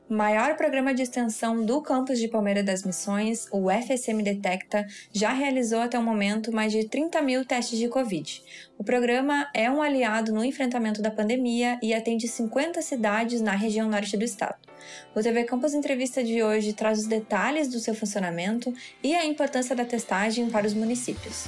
O maior programa de extensão do campus de Palmeira das Missões, o FSM Detecta, já realizou até o momento mais de 30 mil testes de Covid. O programa é um aliado no enfrentamento da pandemia e atende 50 cidades na região norte do estado. O TV Campus Entrevista de hoje traz os detalhes do seu funcionamento e a importância da testagem para os municípios.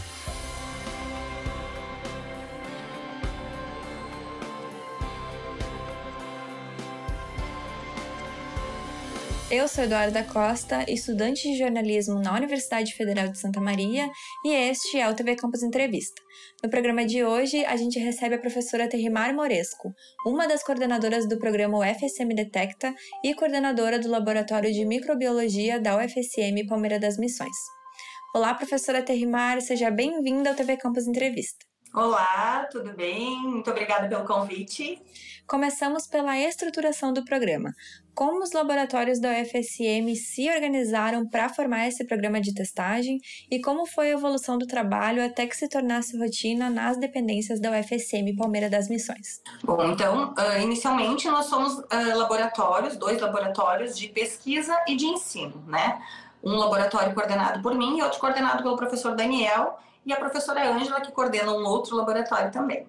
Eu sou Eduarda Costa, estudante de jornalismo na Universidade Federal de Santa Maria, e este é o TV Campus Entrevista. No programa de hoje, a gente recebe a professora Terrimar Moresco, uma das coordenadoras do programa UFSM Detecta e coordenadora do Laboratório de Microbiologia da UFSM Palmeira das Missões. Olá, professora Terrimar, seja bem-vinda ao TV Campus Entrevista. Olá, tudo bem? Muito obrigada pelo convite. Começamos pela estruturação do programa. Como os laboratórios da UFSM se organizaram para formar esse programa de testagem e como foi a evolução do trabalho até que se tornasse rotina nas dependências da UFSM Palmeira das Missões? Bom, então, inicialmente nós somos dois laboratórios de pesquisa e de ensino, né? Um laboratório coordenado por mim e outro coordenado pelo professor Daniel e a professora Ângela, que coordena um outro laboratório também.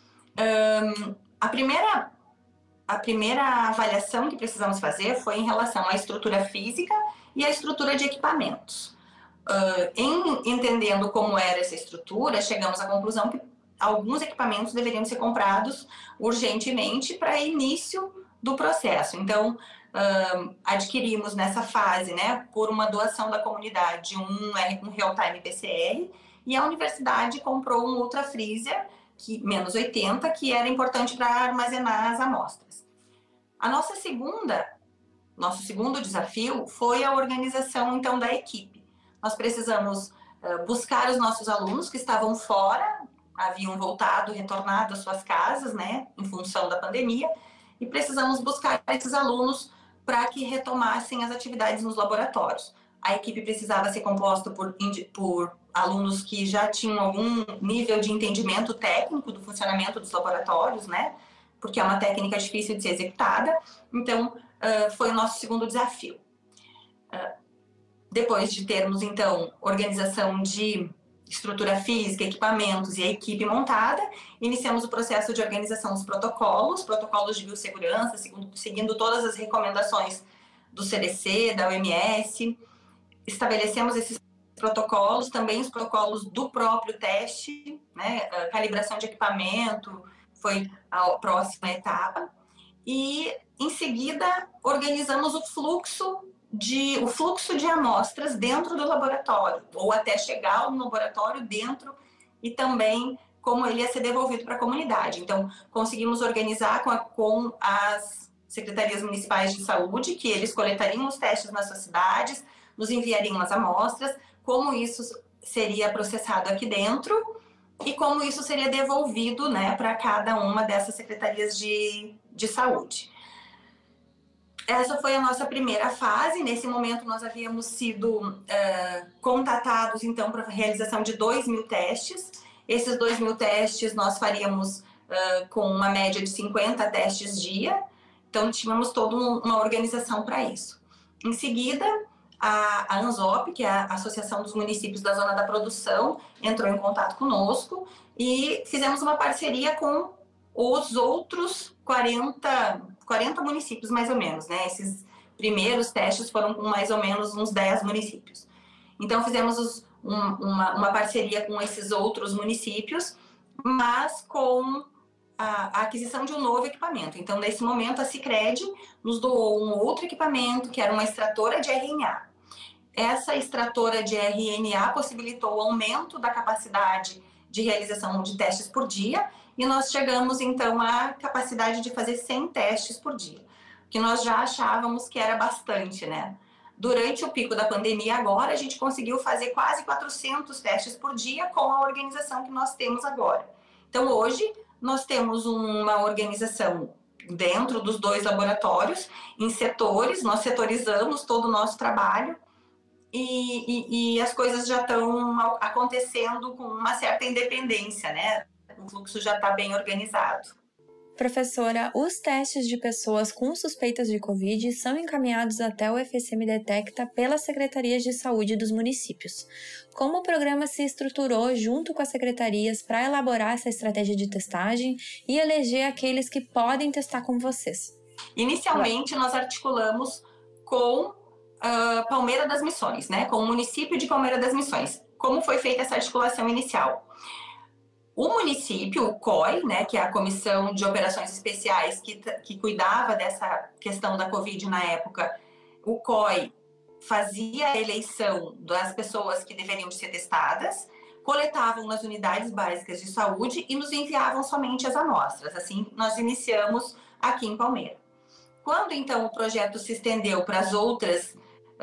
A primeira avaliação que precisamos fazer foi em relação à estrutura física e à estrutura de equipamentos. Entendendo como era essa estrutura, chegamos à conclusão que alguns equipamentos deveriam ser comprados urgentemente para início do processo. Então, adquirimos nessa fase, né, por uma doação da comunidade, um real-time PCR, e a universidade comprou um ultra freezer, menos 80, que era importante para armazenar as amostras. Nosso segundo desafio foi a organização, então, da equipe. Nós precisamos buscar os nossos alunos que estavam fora, haviam retornado às suas casas, né, em função da pandemia, e precisamos buscar esses alunos para que retomassem as atividades nos laboratórios. A equipe precisava ser composta por alunos que já tinham algum nível de entendimento técnico do funcionamento dos laboratórios, né? Porque é uma técnica difícil de ser executada. Então, foi o nosso segundo desafio. Depois de termos, então, organização de estrutura física, equipamentos e a equipe montada, iniciamos o processo de organização dos protocolos de biossegurança, seguindo todas as recomendações do CDC, da OMS. Estabelecemos esses protocolos, também os protocolos do próprio teste, né? A calibração de equipamento foi a próxima etapa. E, em seguida, organizamos o fluxo de amostras dentro do laboratório, ou até chegar no laboratório dentro, e também como ele ia ser devolvido para a comunidade. Então, conseguimos organizar com as secretarias municipais de saúde, que eles coletariam os testes nas suas cidades, nos enviariam as amostras, como isso seria processado aqui dentro e como isso seria devolvido, né, para cada uma dessas secretarias de saúde. Essa foi a nossa primeira fase. Nesse momento, nós havíamos sido contatados, então, para a realização de 2.000 testes. Esses 2.000 testes nós faríamos com uma média de 50 testes dia. Então, tínhamos toda uma organização para isso. Em seguida, a ANZOP, que é a Associação dos Municípios da Zona da Produção, entrou em contato conosco e fizemos uma parceria com os outros 40 municípios, mais ou menos, né? Esses primeiros testes foram com mais ou menos uns 10 municípios. Então, fizemos uma parceria com esses outros municípios, mas com a aquisição de um novo equipamento. Então, nesse momento, a Sicredi nos doou um outro equipamento, que era uma extratora de RNA. Essa extratora de RNA possibilitou o aumento da capacidade de realização de testes por dia, e nós chegamos, então, à capacidade de fazer 100 testes por dia, que nós já achávamos que era bastante, né? Durante o pico da pandemia agora, a gente conseguiu fazer quase 400 testes por dia com a organização que nós temos agora. Então, hoje, nós temos uma organização dentro dos dois laboratórios, em setores, nós setorizamos todo o nosso trabalho e as coisas já estão acontecendo com uma certa independência, né? O fluxo já está bem organizado. Professora, os testes de pessoas com suspeitas de Covid são encaminhados até o FSM Detecta pelas secretarias de saúde dos municípios. Como o programa se estruturou junto com as secretarias para elaborar essa estratégia de testagem e eleger aqueles que podem testar com vocês? Inicialmente, nós articulamos com Palmeira das Missões, né? Com o município de Palmeira das Missões. Como foi feita essa articulação inicial? O município, o COI, né, que é a Comissão de Operações Especiais que cuidava dessa questão da Covid na época, o COI fazia a eleição das pessoas que deveriam ser testadas, coletavam nas unidades básicas de saúde e nos enviavam somente as amostras. Assim, nós iniciamos aqui em Palmeira. Quando, então, o projeto se estendeu para as outras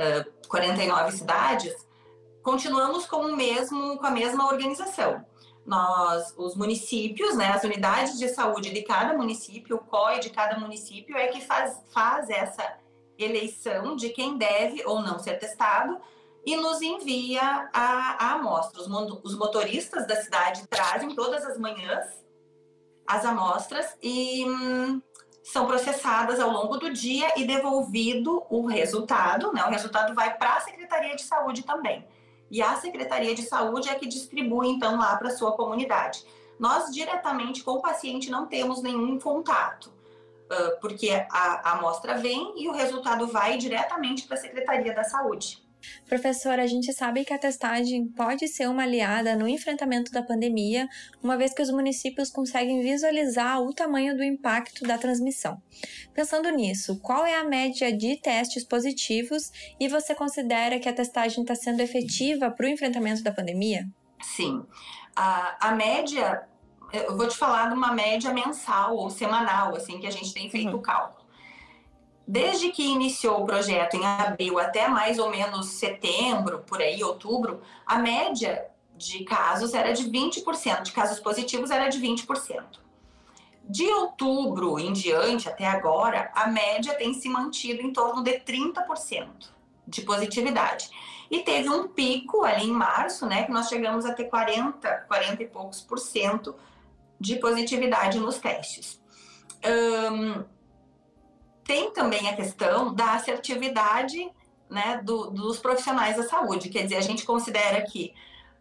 49 cidades, continuamos com a mesma organização. Os municípios, né, as unidades de saúde de cada município, o COI de cada município é que faz essa eleição de quem deve ou não ser testado e nos envia a amostra. Os motoristas da cidade trazem todas as manhãs as amostras e são processadas ao longo do dia e devolvido o resultado, né? O resultado vai para a Secretaria de Saúde também. E a Secretaria de Saúde é que distribui, então, lá para a sua comunidade. Nós, diretamente com o paciente, não temos nenhum contato, porque a amostra vem e o resultado vai diretamente para a Secretaria da Saúde. Professora, a gente sabe que a testagem pode ser uma aliada no enfrentamento da pandemia, uma vez que os municípios conseguem visualizar o tamanho do impacto da transmissão. Pensando nisso, qual é a média de testes positivos e você considera que a testagem está sendo efetiva para o enfrentamento da pandemia? Sim. A média, eu vou te falar de uma média mensal ou semanal, assim, que a gente tem feito o cálculo. Desde que iniciou o projeto em abril até mais ou menos setembro, por aí, outubro, a média de casos era de 20%, de casos positivos era de 20%. De outubro em diante, até agora, a média tem se mantido em torno de 30% de positividade. E teve um pico ali em março, né, que nós chegamos a ter 40 e poucos por cento de positividade nos testes. Tem também a questão da assertividade, né, dos profissionais da saúde. Quer dizer, a gente considera que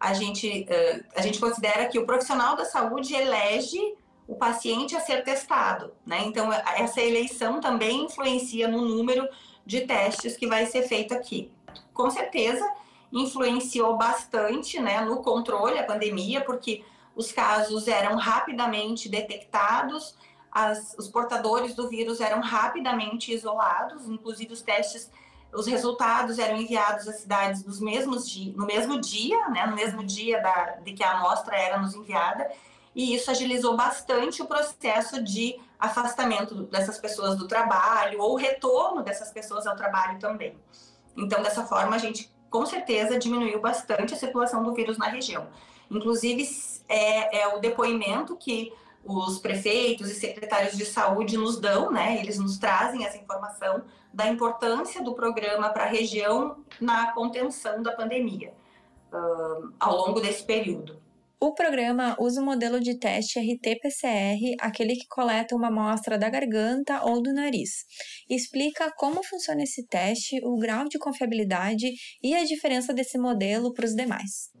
o profissional da saúde elege o paciente a ser testado, né? Então, essa eleição também influencia no número de testes que vai ser feito aqui. Com certeza, influenciou bastante, né, no controle da pandemia, porque os casos eram rapidamente detectados, os portadores do vírus eram rapidamente isolados, inclusive os resultados eram enviados às cidades no mesmo dia, né, no mesmo dia de que a amostra era nos enviada, e isso agilizou bastante o processo de afastamento dessas pessoas do trabalho, ou retorno dessas pessoas ao trabalho também. Então, dessa forma, a gente, com certeza, diminuiu bastante a circulação do vírus na região. Inclusive, é o depoimento que os prefeitos e secretários de saúde nos dão, né? Eles nos trazem essa informação da importância do programa para a região na contenção da pandemia ao longo desse período. O programa usa o modelo de teste RT-PCR, aquele que coleta uma amostra da garganta ou do nariz. Explica como funciona esse teste, o grau de confiabilidade e a diferença desse modelo para os demais.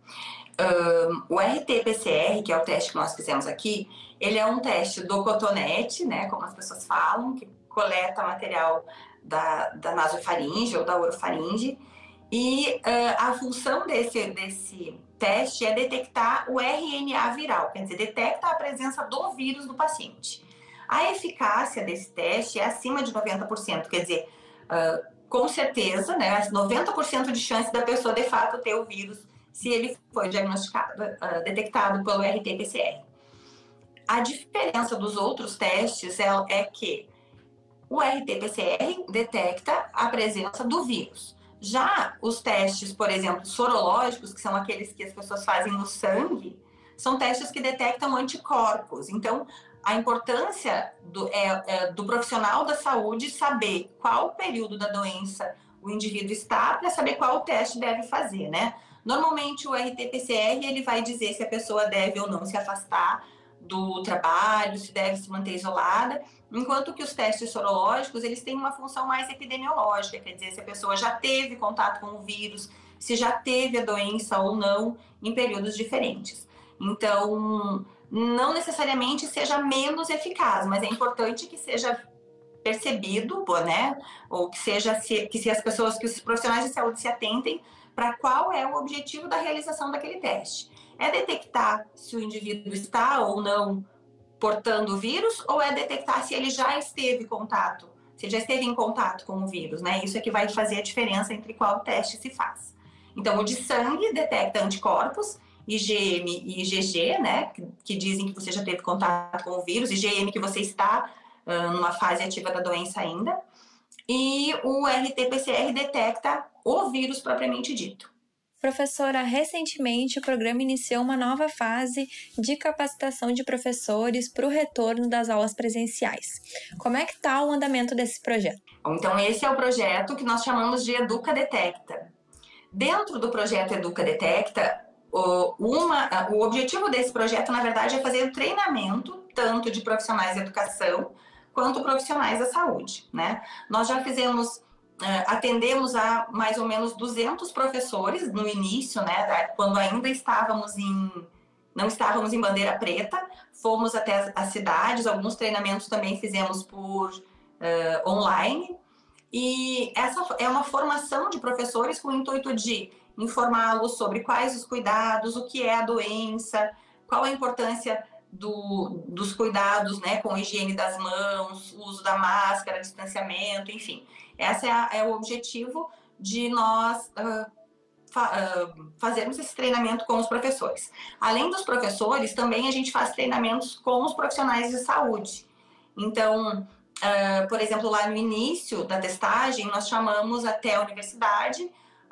O RT-PCR, que é o teste que nós fizemos aqui, ele é um teste do cotonete, né, como as pessoas falam, que coleta material da nasofaringe ou da orofaringe, e a função desse teste é detectar o RNA viral, quer dizer, detecta a presença do vírus no paciente. A eficácia desse teste é acima de 90%, quer dizer, com certeza, né, 90% de chance da pessoa de fato ter o vírus se ele foi detectado pelo RT-PCR. A diferença dos outros testes é que o RT-PCR detecta a presença do vírus. Já os testes, por exemplo, sorológicos, que são aqueles que as pessoas fazem no sangue, são testes que detectam anticorpos. Então, a importância do profissional da saúde saber qual período da doença o indivíduo está para saber qual teste deve fazer, né? Normalmente, o RT-PCR ele vai dizer se a pessoa deve ou não se afastar do trabalho, se deve se manter isolada, enquanto que os testes sorológicos, eles têm uma função mais epidemiológica, quer dizer, se a pessoa já teve contato com o vírus, se já teve a doença ou não em períodos diferentes. Então, não necessariamente seja menos eficaz, mas é importante que seja percebido, né? Ou que se as pessoas, que os profissionais de saúde se atentem para qual é o objetivo da realização daquele teste. É detectar se o indivíduo está ou não portando o vírus, ou é detectar se ele já esteve em contato, se ele já esteve em contato com o vírus, né? Isso é que vai fazer a diferença entre qual teste se faz. Então, o de sangue detecta anticorpos, IgM e IgG, né? Que dizem que você já teve contato com o vírus, IgM que você está numa fase ativa da doença ainda. E o RT-PCR detecta o vírus propriamente dito. Professora, recentemente o programa iniciou uma nova fase de capacitação de professores para o retorno das aulas presenciais. Como é que está o andamento desse projeto? Então, esse é o projeto que nós chamamos de Educa Detecta. Dentro do projeto Educa Detecta, o objetivo desse projeto, na verdade, é fazer o treinamento tanto de profissionais de educação quanto profissionais da saúde, né? Nós já atendemos a mais ou menos 200 professores no início, né? Quando ainda não estávamos em bandeira preta, fomos até as cidades, alguns treinamentos também fizemos por online. E essa é uma formação de professores com o intuito de informá-los sobre quais os cuidados, o que é a doença, qual a importância dos cuidados, né, com a higiene das mãos, o uso da máscara, distanciamento, enfim. Esse é o objetivo de nós fazermos esse treinamento com os professores. Além dos professores, também a gente faz treinamentos com os profissionais de saúde. Então, por exemplo, lá no início da testagem, nós chamamos até a universidade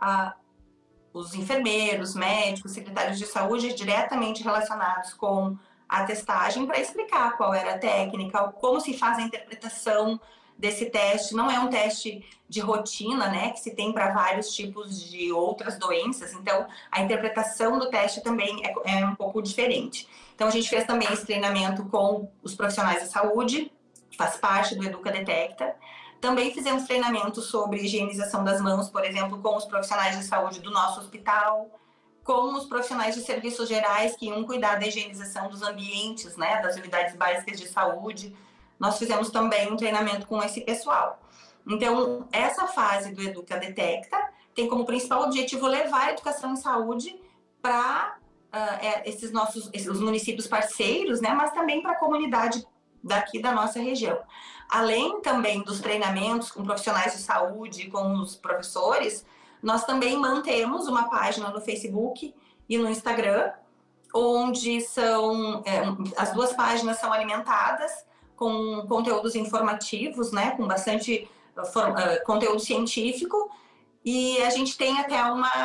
os enfermeiros, médicos, secretários de saúde diretamente relacionados com a testagem para explicar qual era a técnica, como se faz a interpretação desse teste. Não é um teste de rotina, né, que se tem para vários tipos de outras doenças, então a interpretação do teste também é um pouco diferente. Então a gente fez também esse treinamento com os profissionais de saúde, faz parte do Educa Detecta. Também fizemos treinamento sobre higienização das mãos, por exemplo, com os profissionais de saúde do nosso hospital, com os profissionais de serviços gerais que iam cuidar da higienização dos ambientes, né, das unidades básicas de saúde. Nós fizemos também um treinamento com esse pessoal. Então, essa fase do Educa Detecta tem como principal objetivo levar a educação em saúde para os municípios parceiros, né, mas também para a comunidade daqui da nossa região. Além também dos treinamentos com profissionais de saúde, com os professores, nós também mantemos uma página no Facebook e no Instagram, onde as duas páginas são alimentadas com conteúdos informativos, né, com bastante conteúdo científico, e a gente tem até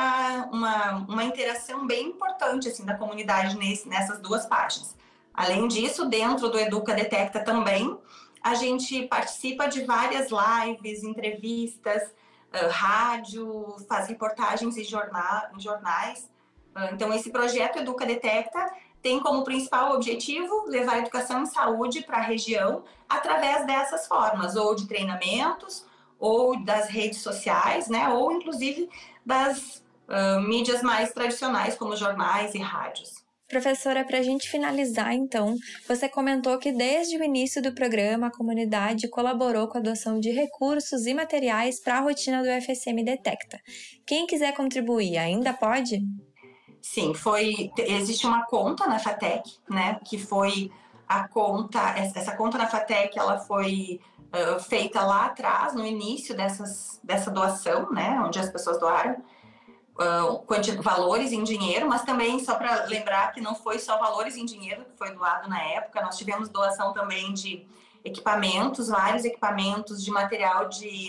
uma interação bem importante assim, da comunidade nessas duas páginas. Além disso, dentro do Educa Detecta também, a gente participa de várias lives, entrevistas, rádio, faz reportagens em jornais. Então, esse projeto Educa Detecta tem como principal objetivo levar a educação em saúde para a região através dessas formas, ou de treinamentos, ou das redes sociais, né, ou inclusive das mídias mais tradicionais, como jornais e rádios. Professora, para a gente finalizar, então, você comentou que desde o início do programa a comunidade colaborou com a doação de recursos e materiais para a rotina do FSM Detecta. Quem quiser contribuir, ainda pode? Sim, existe uma conta na FATEC, né, que foi essa conta na FATEC, ela foi feita lá atrás, no início dessa doação, né, onde as pessoas doaram, valores em dinheiro, mas também só para lembrar que não foi só valores em dinheiro que foi doado na época, nós tivemos doação também de equipamentos, vários equipamentos de material de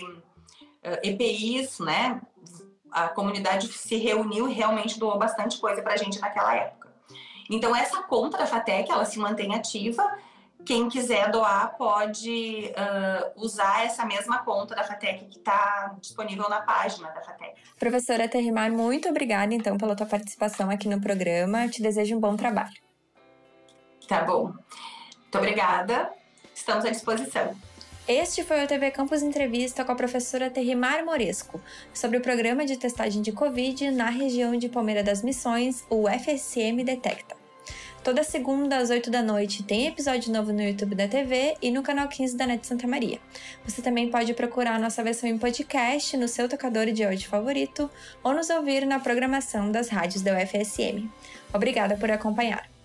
EPIs, né? A comunidade se reuniu e realmente doou bastante coisa para a gente naquela época. Então essa conta da FATEC, ela se mantém ativa. Quem quiser doar pode usar essa mesma conta da FATEC que está disponível na página da FATEC. Professora Terrimar, muito obrigada então pela tua participação aqui no programa. Te desejo um bom trabalho. Tá bom. Muito obrigada. Estamos à disposição. Este foi o TV Campus Entrevista com a professora Terrimar Moresco, sobre o programa de testagem de Covid na região de Palmeira das Missões, o FSM Detecta. Toda segunda às 8 da noite tem episódio novo no YouTube da TV e no canal 15 da NET Santa Maria. Você também pode procurar a nossa versão em podcast no seu tocador de áudio favorito ou nos ouvir na programação das rádios da UFSM. Obrigada por acompanhar.